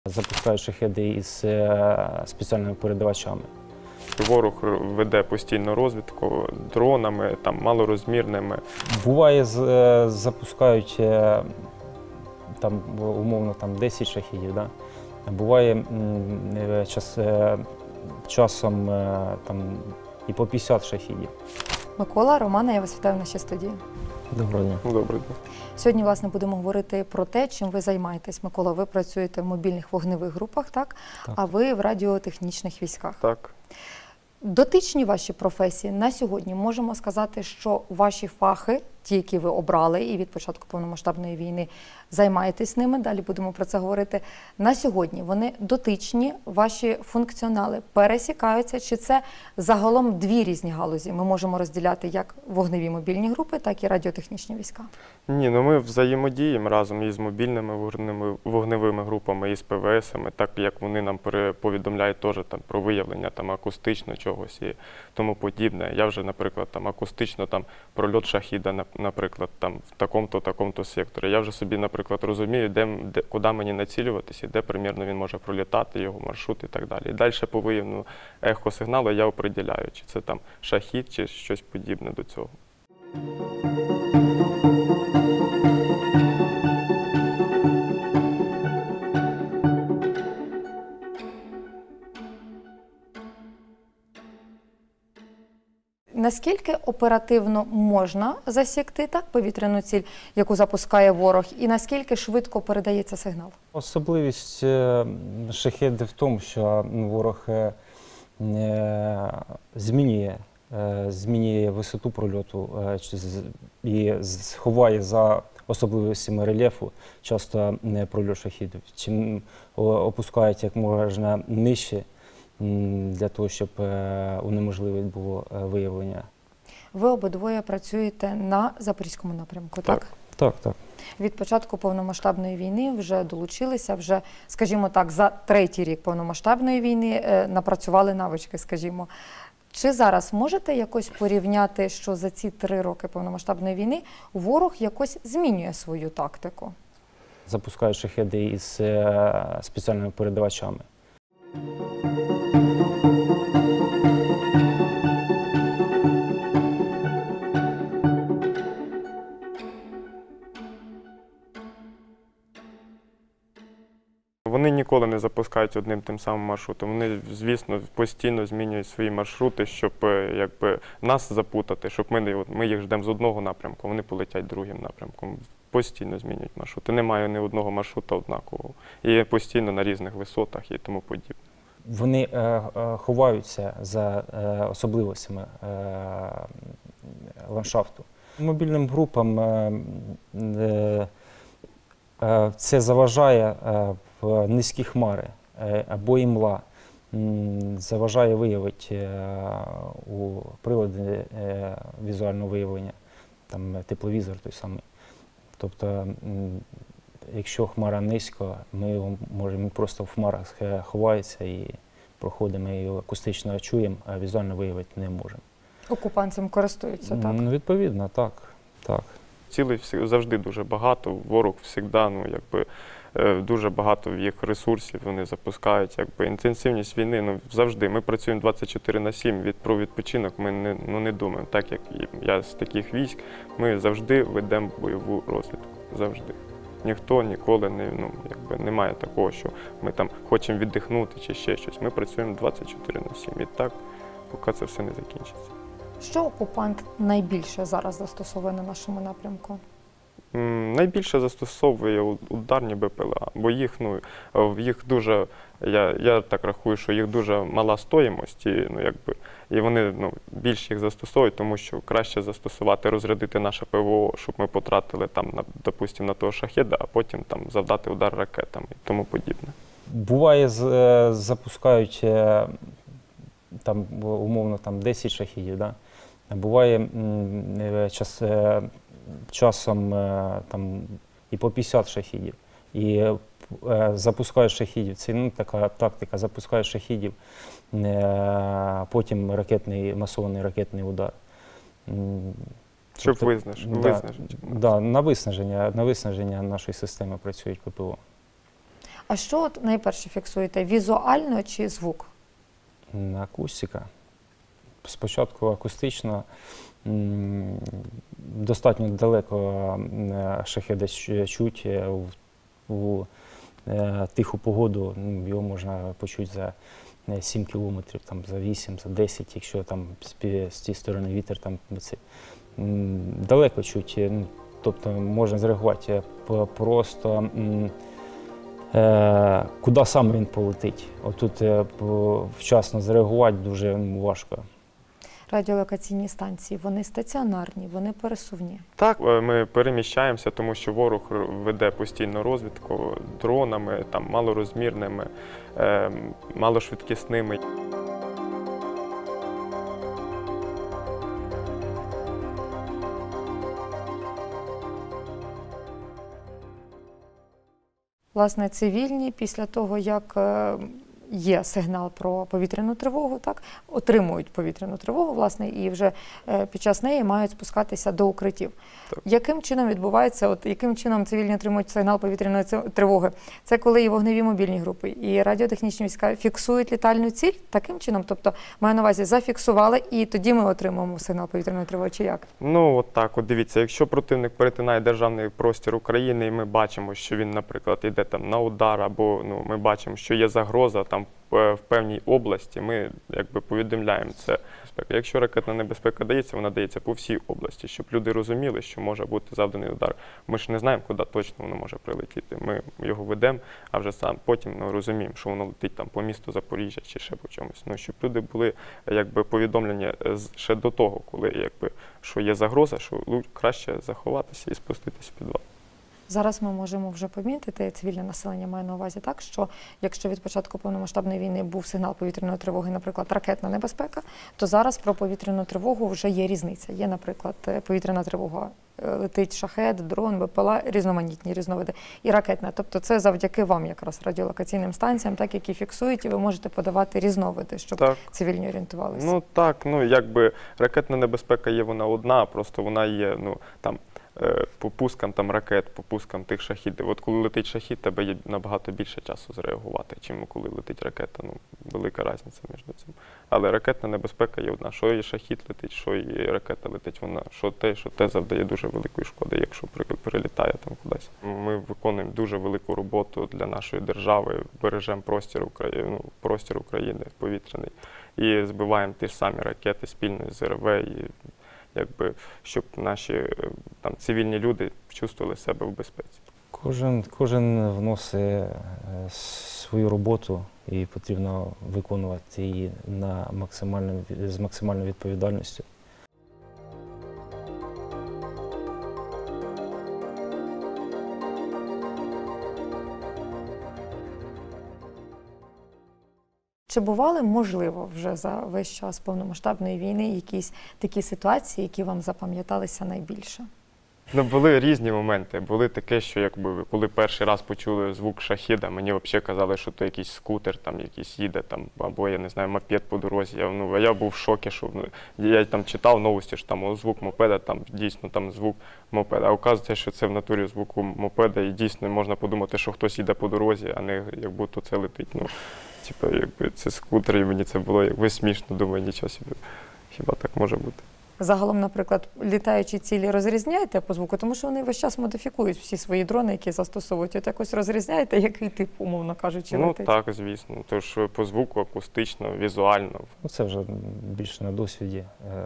Запускають шахеди із спеціальними передавачами. Ворог веде постійно розвідку дронами, малорозмірними. Буває, запускають умовно 10 шахедів, да? Буває часом і по 50 шахедів. Микола, Романа, я вас вітаю в нашій студії. Доброго дня. Добрий день. Сьогодні, власне, будемо говорити про те, чим ви займаєтесь. Микола, ви працюєте в мобільних вогневих групах, так? А ви в радіотехнічних військах. Так. Дотичні ваші професії на сьогодні можемо сказати, що ваші фахи, ті, які ви обрали і від початку повномасштабної війни займаєтесь ними, далі будемо про це говорити, на сьогодні вони дотичні, ваші функціонали пересікаються, чи це загалом дві різні галузі? Ми можемо розділяти як вогневі мобільні групи, так і радіотехнічні війська. Ні, ми взаємодіємо разом із мобільними вогневими групами, і з ПВСами, так як вони нам повідомляють теж про виявлення акустично чогось і тому подібне. Я вже, наприклад, акустично прольот шахіда, наприклад, в такому-то секторі. Я вже собі, наприклад, розумію, куди мені націлюватися, де примірно він може пролітати, його маршрут і так далі. І далі по виявленню ехосигналу я определяю, чи це шахід, чи щось подібне до цього. Наскільки оперативно можна засікти повітряну ціль, яку запускає ворог, і наскільки швидко передається сигнал? Особливість шахеди в тому, що ворог змінює висоту прольоту і ховає за особливостями рельєфу часто прольот шахедів. Чим опускають як можна нижче, для того, щоб унеможливити було виявлення. Ви обидвоє працюєте на Запорізькому напрямку, так? Так. Від початку повномасштабної війни вже долучилися, вже, скажімо так, за третій рік повномасштабної війни напрацювали навички, скажімо. Чи зараз можете якось порівняти, що за ці 3 роки повномасштабної війни ворог якось змінює свою тактику? Запускають шахеди із спеціальними передавачами. Вони ніколи не запускають одним тим самим маршрутом. Вони, звісно, постійно змінюють свої маршрути, щоб нас запутати, щоб ми їх ждемо з одного напрямку, вони полетять другим напрямком. Постійно змінюють маршрути. Немає ні одного маршрута однакового. І постійно на різних висотах і тому подібне. Вони ховаються за особливостями ландшафту. Мобільним групам це заважає в низькі хмари або імла, заважає виявити у приладі візуального виявлення, тепловізор той самий. Тобто, якщо хмара низько, ми можемо просто в хмарах ховається і проходимо, і акустично чуємо, а візуально виявити не можемо. Окупант цим користуються, так? Відповідно, так. Цілей завжди дуже багато, ворог завжди, дуже багато їх ресурсів вони запускають. Інтенсивність війни завжди. Ми працюємо 24/7, про відпочинок ми не думаємо. Так як я з таких військ, ми завжди ведемо бойову розвідку. Завжди. Ніхто ніколи немає такого, що ми хочемо віддихнути чи ще щось. Ми працюємо 24/7 і так, поки це все не закінчиться. Що окупант найбільше зараз застосовує на нашому напрямку? Найбільше застосовує ударні БПЛА, бо їх дуже, я так рахую, що їх дуже мала стоїмость, і вони більше їх застосовують, тому що краще застосувати, розрядити наше ПВО, щоб ми потратили допустимо, на того шахеда, а потім завдати удар ракетами і тому подібне. Буває, запускають умовно 10 шахедів, да? Буває часом і по 50 шахедів. І запускають шахедів, це така тактика, запускають шахедів, потім масований ракетний удар. Щоб виснажити. На виснаження нашої системи працюють ППО. А що от найперше фіксуєте? Візуально чи звук? Акустика. Спочатку акустично, достатньо далеко шахеда чуть, у тиху погоду його можна почути за 7 кілометрів, там, за 8, за 10, якщо там з тієї сторони вітер, там, далеко чуть, тобто можна зреагувати просто, куди саме він полетить. Отут вчасно зреагувати дуже важко. Радіолокаційні станції, вони стаціонарні, вони пересувні? Так, ми переміщаємося, тому що ворог веде постійно розвідку дронами, там, малорозмірними, малошвидкісними. Власне, цивільні після того, як є сигнал про повітряну тривогу, так, отримують повітряну тривогу, власне, і вже під час неї мають спускатися до укриттів. Так. Яким чином відбувається, яким чином цивільні отримують сигнал повітряної тривоги? Це коли і вогневі мобільні групи, і радіотехнічні війська фіксують літальну ціль таким чином? Тобто, маю на увазі, зафіксували, і тоді ми отримуємо сигнал повітряної тривоги, чи як? Ну, от так, от дивіться, якщо противник перетинає державний простір України, і ми бачимо, що він, наприклад, йде там на удар, або ми бачимо, що є загроза там в певній області, ми якби повідомляємо це. Якщо ракетна небезпека дається, вона дається по всій області, щоб люди розуміли, що може бути завданий удар. Ми ж не знаємо, куди точно воно може прилетіти. Ми його ведемо, а вже сам потім розуміємо, що воно летить там по місту Запоріжжя чи ще по чомусь. Ну, щоб люди були якби повідомлені ще до того, коли якби що є загроза, що краще заховатися і спуститися в підвал. Зараз ми можемо вже помітити, цивільне населення має на увазі так, що якщо від початку повномасштабної війни був сигнал повітряної тривоги, наприклад, ракетна небезпека, то зараз про повітряну тривогу вже є різниця. Є, наприклад, повітряна тривога, летить шахед, дрон, БПЛА, різноманітні різновиди, і ракетна. Тобто це завдяки вам якраз радіолокаційним станціям, так, які фіксують, і ви можете подавати різновиди, щоб так цивільні орієнтувалися. Ну так, якби ракетна небезпека є вона одна, просто вона є, там, по пускам там ракет, по пускам тих шахідів. От коли летить шахід, тебе є набагато більше часу зреагувати, чим коли летить ракета. Велика різниця між цим. Але ракетна небезпека є одна. Що і шахід летить, що і ракета летить, вона що те завдає дуже великої шкоди, якщо перелітає там кудись. Ми виконуємо дуже велику роботу для нашої держави, бережемо простір України повітряний і збиваємо ті ж самі ракети спільно з РВ, і якби, щоб наші там цивільні люди чувствували себе в безпеці. Кожен вносить свою роботу і потрібно виконувати її з максимальною відповідальністю. Чи бували, можливо, вже за весь час повномасштабної війни якісь такі ситуації, які вам запам'яталися найбільше? Були різні моменти. Були таке, що якби коли перший раз почули звук шахіда, мені взагалі казали, що то якийсь скутер там якийсь їде, там, або, я не знаю, мопед по дорозі. Я був в шокі, що я там читав новості, що там звук мопеда, там дійсно там звук мопеда. А оказується, що це в натурі звук мопеда, і дійсно можна подумати, що хтось їде по дорозі, а не як будто це летить. Якби це скутер, і мені це було якби смішно, думаю, нічого собі, хіба так може бути. Загалом, наприклад, літаючі цілі розрізняєте по звуку, тому що вони весь час модифікують всі свої дрони, які застосовують. От якось розрізняєте, який тип, умовно кажучи, летить? Так, звісно. Тож по звуку, акустично, візуально. Це вже більше на досвіді.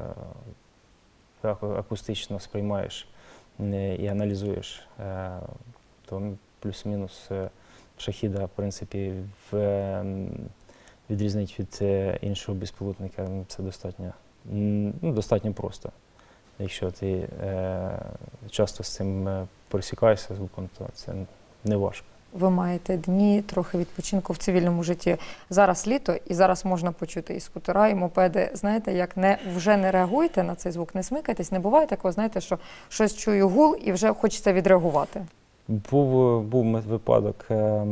Акустично сприймаєш і аналізуєш, то плюс-мінус шахіда, в принципі, відрізнити від іншого безпілотника, це достатньо просто. Якщо ти часто з цим пересікаєшся звуком, то це не важко. Ви маєте дні трохи відпочинку в цивільному житті. Зараз літо, і зараз можна почути і скутера, і мопеди. Знаєте, як вже не реагуєте на цей звук, не смикайтесь, не буває такого, знаєте, що щось чую гул і вже хочеться відреагувати? Був випадок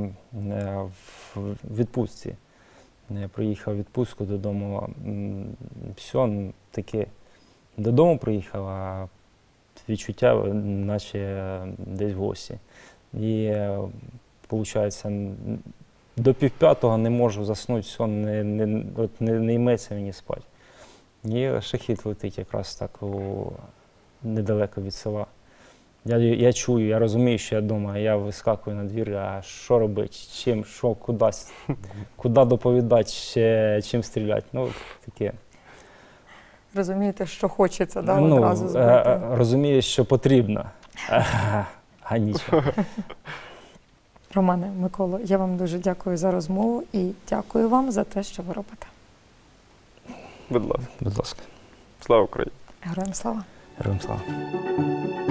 в відпустці. Я приїхав в відпустку додому, все, таке, додому приїхав, а відчуття, наче десь в гості. І виходить, до 4:30 не можу заснути, сон не йметься мені спати. І шахід летить якраз так недалеко від села. Я чую, я розумію, що я вдома, я вискакую на двір, а що робити, чим, що, куди доповідати, чим стріляти, ну, таке. Розумієте, що хочеться, да, одразу збити? Розумію, що потрібно, а нічого. Романе, Миколо, я вам дуже дякую за розмову і дякую вам за те, що ви робите. Будь ласка. Будь ласка. Слава Україні! Героям слава! Героям слава!